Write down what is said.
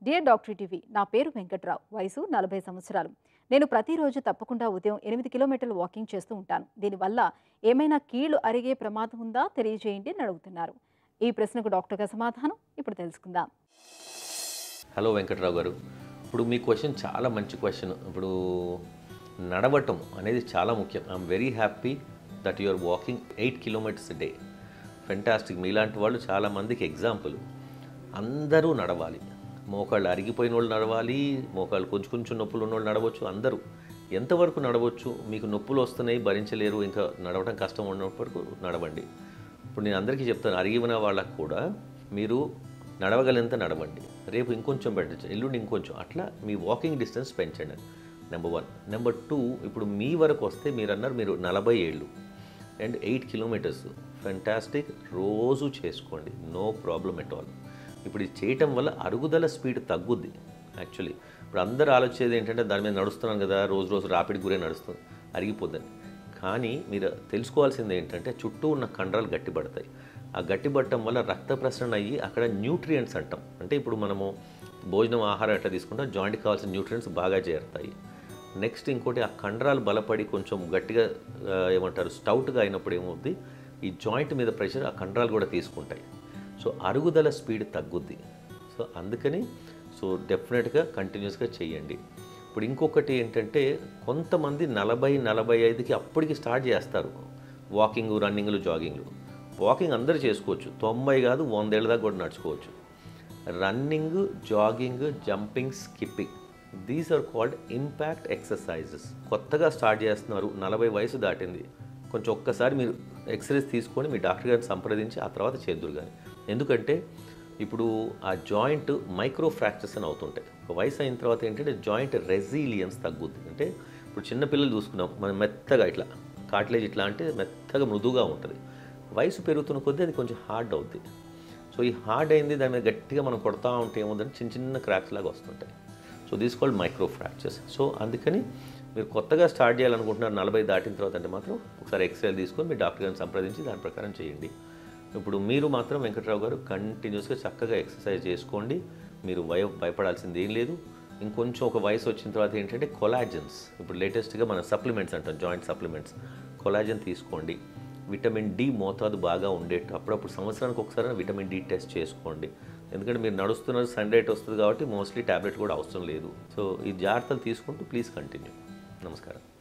dear doctor TV నా పేరు వెంకట్రావు వయసు 40 సంవత్సరాలు నేను ప్రతిరోజు తప్పకుండా ఉదయం 8 కిలోమీటర్లు వాకింగ్ చేస్తూ ఉంటాను దీనివల్ల ఏమైనా కీళ్లు అరిగే ప్రమాదం ఉందా తెలియజేయండి అని అడుగుతున్నారు ఈ ప్రశ్నకు డాక్టర్ గారి సమాధానం ఇప్పుడు తెలుసుకుందాం హలో వెంకట్రావు గారు ఇప్పుడు మీ క్వశ్చన్ చాలా మంచి క్వశ్చన్ ఇప్పుడు నడవటం అనేది చాలా ముఖ్యం I'm very happy that you are walking 8 kilometres day fantastic మీలాంటి వాళ్ళు చాలామందికి ఎగ్జాంపుల్ అందరూ నడవాలి మోకాళ్ళు అరిగిపోయిన వాళ్ళు నడవాలి మోకాళ్ళు కొంచెం నొప్పులు ఉన్న వాళ్ళు నడవచ్చు అందరూ ఎంతవరకు నడవచ్చు మీకు నొప్పులు వస్తున్నాయి భరించలేరు ఇంకా నడవడం కష్టం ఉన్నప్పటికీ నడవండి ఇప్పుడు నేను అందరికీ చెప్తాను అరిగిన వాళ్ళకు కూడా మీరు నడవగలంత నడవండి రేపు ఇంకొంచెం పెట్టచ్చు ఎల్లుండి ఇంకొంచెం అట్లా మీ వాకింగ్ డిస్టెన్స్ పెంచండి నెంబర్ 1 నెంబర్ 2 ఇప్పుడు మీ వరకు వస్తే మీరు అన్నారు మీరు 40 ఏళ్ళు అండ్ 8 కిలోమీటర్స్ ఫెంటాస్టిక్ రోజు చేసుకోండి నో ప్రాబ్లం ఎట్ ఆల్ ఇప్పుడు ఇది చేయటం వల్ల అరుగుదల స్పీడ్ తగ్గుద్ది యాక్చువల్లీ ఇప్పుడు అందరూ ఆలోచించేది ఏంటంటే దాని మీద నడుస్తున్నాను కదా రోజు రాపిడి గురే నడుస్తుంది అరిగిపోద్దని కానీ మీరు తెలుసుకోవాల్సింది ఏంటంటే చుట్టూ ఉన్న కండరాలు గట్టిపడతాయి ఆ గట్టిపడటం వల్ల రక్త ప్రసరణ అయ్యి అక్కడ న్యూట్రియంట్స్ అంటాం అంటే ఇప్పుడు మనము భోజనం ఆహారం ఎట్లా తీసుకుంటాం జాయింట్కి కావాల్సిన న్యూట్రియంట్స్ బాగా చేరుతాయి నెక్స్ట్ ఇంకోటి ఆ కండరాలు బలపడి కొంచెం గట్టిగా ఏమంటారు స్టౌట్గా అయినప్పుడు ఏమవుద్ది ఈ జాయింట్ మీద ప్రెషర్ ఆ కండరాలు కూడా తీసుకుంటాయి సో అరుగుదల స్పీడ్ తగ్గుద్ది సో అందుకని సో డెఫినెట్గా కంటిన్యూస్గా చేయండి ఇప్పుడు ఇంకొకటి ఏంటంటే కొంతమంది 40-45కి అప్పటికి స్టార్ట్ చేస్తారు వాకింగ్ రన్నింగ్లు జాగింగ్లు వాకింగ్ అందరూ చేసుకోవచ్చు 90 కాదు 100 ఏళ్ళ దాకా కూడా నడుచుకోవచ్చు running jogging jumping skipping these are called impact exercises కొత్తగా స్టార్ట్ చేస్తున్నారు 40 వయసు దాటింది కొంచెం ఒక్కసారి మీరు ఎక్సర్సైజ్ తీసుకొని మీ డాక్టర్ గారిని సంప్రదించి ఆ తర్వాత చేద్దురు కానీ ఎందుకంటే ఇప్పుడు ఆ జాయింట్ మైక్రో ఫ్రాక్చర్స్ అని అవుతుంటాయి ఒక వయసు అయిన తర్వాత ఏంటంటే జాయింట్ రెసిలియన్స్ తగ్గుద్ది అంటే ఇప్పుడు చిన్నపిల్లలు చూసుకున్నాం మనం మెత్తగా ఇట్లా కాట్లేజ్ ఇట్లా అంటే మెత్తగా మృదువుగా ఉంటుంది వయసు పెరుగుతున్న కొద్దీ అది కొంచెం హార్డ్ అవుద్ది సో ఈ హార్డ్ అయింది దాని మీద గట్టిగా మనం కొడతా ఉంటే ఏముందంటే చిన్న క్రాక్స్ లాగా వస్తుంటాయి so these called micro fractures so అందుకని మీరు కొత్తగా స్టార్ట్ చేయాలనుకుంటున్నారు 40 దాటిన తర్వాత అంటే మాత్రం ఒకసారి ఎక్సర్సైజ్ తీసుకొని మీ డాక్టర్ గారిని సంప్రదించి దాని ప్రకారం చేయండి ఇప్పుడు మీరు మాత్రం వెంకట్రావు గారు కంటిన్యూస్గా చక్కగా ఎక్సర్సైజ్ చేసుకోండి మీరు భయపడాల్సింది ఏం లేదు ఇంకొంచెం ఒక వయసు వచ్చిన తర్వాత ఏంటంటే కొలాజన్స్ ఇప్పుడు లేటెస్ట్గా మన సప్లిమెంట్స్ అంటాం జాయింట్ సప్లిమెంట్స్ కొలాజన్ తీసుకోండి విటమిన్ డి మోతాదు బాగా ఉండేట్టు అప్పుడప్పుడు సంవత్సరానికి ఒకసారి విటమిన్ డి టెస్ట్ చేసుకోండి ఎందుకంటే మీరు నడుస్తున్నారు సన్లైట్ వస్తుంది కాబట్టి మోస్ట్లీ ట్యాబ్లెట్ కూడా అవసరం లేదు సో ఈ జాగ్రత్తలు తీసుకుంటూ ప్లీజ్ కంటిన్యూ నమస్కారం